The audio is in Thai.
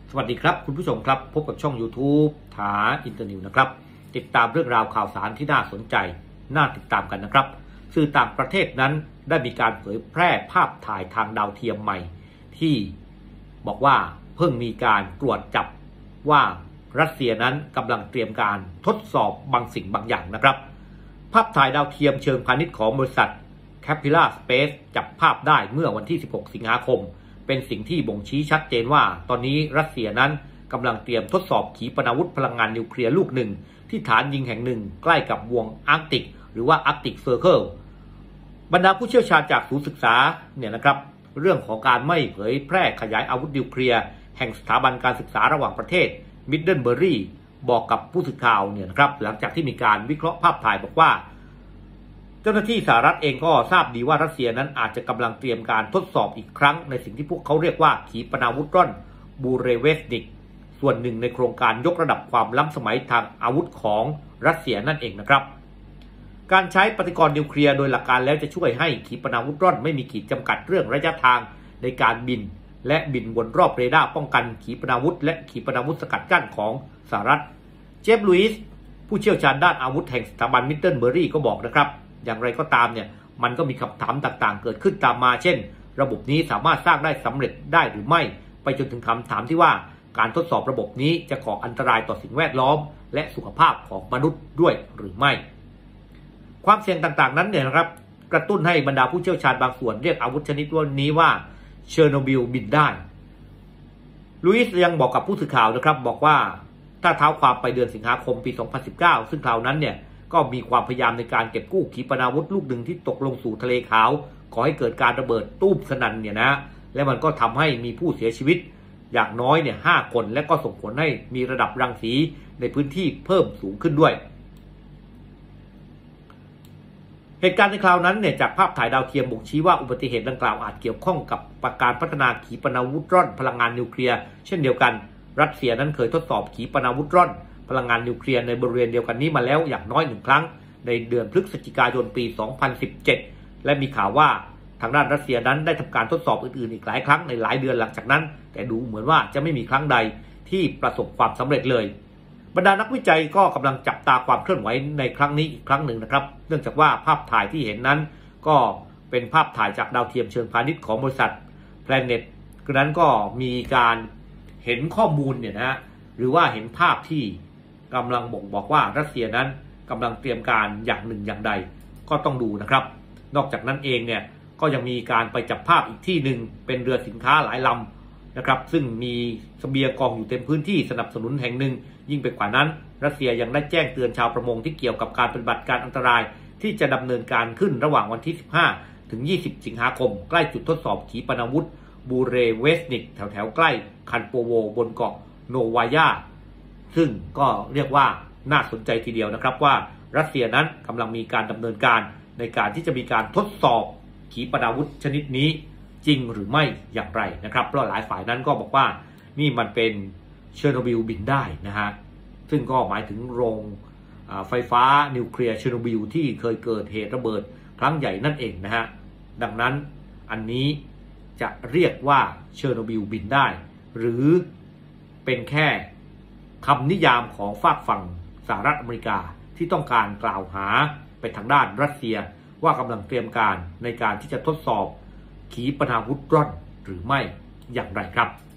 สวัสดีครับคุณผู้ชมครับพบกับช่อง YouTube ถาอินเตอร์นิวนะครับติดตามเรื่องราวข่าวสารที่น่าสนใจน่าติดตามกันนะครับสื่อต่างประเทศนั้นได้มีการเผยแพร่ภาพถ่ายทางดาวเทียมใหม่ที่บอกว่าเพิ่งมีการตรวจจับว่ารัสเซียนั้นกำลังเตรียมการทดสอบบางสิ่งบางอย่างนะครับภาพถ่ายดาวเทียมเชิงพาณิชย์ของบริษัท Capella Space จับภาพได้เมื่อวันที่ 16 สิงหาคมเป็นสิ่งที่บ่งชี้ชัดเจนว่าตอนนี้รัสเซียนั้นกำลังเตรียมทดสอบขีปนาวุธพลังงานนิวเคลียร์ลูกหนึ่งที่ฐานยิงแห่งหนึ่งใกล้กับวงอาร์กติกหรือว่าอาร์กติกเซอร์เคิลบรรดาผู้เชี่ยวชาญจากศูนย์ศึกษาเนี่ยนะครับเรื่องของการไม่เผยแพร่ขยายอาวุธนิวเคลียร์แห่งสถาบันการศึกษาระหว่างประเทศมิดเดิลเบอรี่บอกกับผู้สื่อข่าวเนี่ยนะครับหลังจากที่มีการวิเคราะห์ภาพถ่ายบอกว่าเจ้าหน้าที่สหรัฐเองก็ทราบดีว่ารัสเซียนั้นอาจจะกำลังเตรียมการทดสอบอีกครั้งในสิ่งที่พวกเขาเรียกว่าขีปนาวุธร่อนบูเรเวสนิกส่วนหนึ่งในโครงการยกระดับความล้ำสมัยทางอาวุธของรัสเซียนั่นเองนะครับการใช้ปฏิกรณ์นิวเคลียร์โดยหลักการแล้วจะช่วยให้ขีปนาวุธร่อนไม่มีขีดจำกัดเรื่องระยะทางในการบินและบินวนรอบเรดาร์ป้องกันขีปนาวุธและขีปนาวุธสกัดกั้นของสหรัฐเจฟลุยส์ผู้เชี่ยวชาญด้านอาวุธแห่งสถาบันมิดเดิลเบอรี่ก็บอกนะครับอย่างไรก็ตามเนี่ยมันก็มีคำถามต่างๆเกิดขึ้นตามมาเช่นระบบนี้สามารถสร้างได้สำเร็จได้หรือไม่ไปจนถึงคำถามที่ว่าการทดสอบระบบนี้จะก่ออันตรายต่อสิ่งแวดล้อมและสุขภาพของมนุษย์ด้วยหรือไม่ความเสี่ยงต่างๆนั้นเนี่ยนะครับกระตุ้นให้บรรดาผู้เชี่ยวชาญบางส่วนเรียกอาวุธชนิดนี้ว่าเชอร์โนบิลบินได้ลุยส์ยังบอกกับผู้สื่อข่าวนะครับบอกว่าถ้าเท้าความไปเดือนสิงหาคมปี 2019 ซึ่งคราวนั้นเนี่ยก็มีความพยายามในการเก็บกู้ขีปนาวุธลูกหนึ่งที่ตกลงสู่ทะเลขาวก่อให้เกิดการระเบิดตู้มสนั่นเนี่ยนะและมันก็ทำให้มีผู้เสียชีวิตอย่างน้อยเนี่ย5 คนและก็ส่งผลให้มีระดับรังสีในพื้นที่เพิ่มสูงขึ้นด้วยเหตุการณ์ในคราวนั้นเนี่ยจากภาพถ่ายดาวเทียมบ่งชี้ว่าอุบัติเหตุดังกล่าวอาจเกี่ยวข้องกับการพัฒนาขีปนาวุธร่อนพลังงานนิวเคลียร์เช่นเดียวกันรัสเซียนั้นเคยทดสอบขีปนาวุธร่อนพลังงานนิวเคลียร์ในบริเวณเดียวกันนี้มาแล้วอย่างน้อย1 ครั้งในเดือนพฤศจิกายนปี 2017 และมีข่าวว่าทางด้านรัสเซียนั้นได้ทำการทดสอบอื่นๆอีกหลายครั้งในหลายเดือนหลังจากนั้นแต่ดูเหมือนว่าจะไม่มีครั้งใดที่ประสบความสำเร็จเลยบรรดานักวิจัยก็กำลังจับตาความเคลื่อนไหวในครั้งนี้อีกครั้งหนึ่งนะครับเนื่องจากว่าภาพถ่ายที่เห็นนั้นก็เป็นภาพถ่ายจากดาวเทียมเชิงพาณิชย์ของบริษัท Planet นั้นก็มีการเห็นข้อมูลเนี่ยนะหรือว่าเห็นภาพที่กำลังบ่งบอกว่ารัสเซียนั้นกำลังเตรียมการอย่างหนึ่งอย่างใดก็ต้องดูนะครับนอกจากนั้นเองเนี่ยก็ยังมีการไปจับภาพอีกที่หนึ่งเป็นเรือสินค้าหลายลำนะครับซึ่งมีเสบียงกองอยู่เต็มพื้นที่สนับสนุนแห่งหนึ่งยิ่งไปกว่านั้นรัสเซียยังได้แจ้งเตือนชาวประมงที่เกี่ยวกับการปฏิบัติการอันตรายที่จะดำเนินการขึ้นระหว่างวันที่ 15 ถึง 20 สิงหาคมใกล้จุดทดสอบขีปนาวุธบูเรเวสนิกแถวใกล้คันโปโวบนเกาะโนวายาซึ่งก็เรียกว่าน่าสนใจทีเดียวนะครับว่ารัสเซียนั้นกำลังมีการดำเนินการในการที่จะมีการทดสอบขีปนาวุธชนิดนี้จริงหรือไม่อย่างไรนะครับเพราะหลายฝ่ายนั้นก็บอกว่านี่มันเป็นเชอร์โนบิลบินได้นะฮะซึ่งก็หมายถึงโรงไฟฟ้านิวเคลียร์เชอร์โนบิลที่เคยเกิดเหตุระเบิดครั้งใหญ่นั่นเองนะฮะดังนั้นอันนี้จะเรียกว่าเชอร์โนบิลบินได้หรือเป็นแค่คำนิยามของฝากฝั่งสหรัฐอเมริกาที่ต้องการกล่าวหาไปทางด้านรัสเซียว่ากำลังเตรียมการในการที่จะทดสอบขีปนาวุธร่อนหรือไม่อย่างไรครับ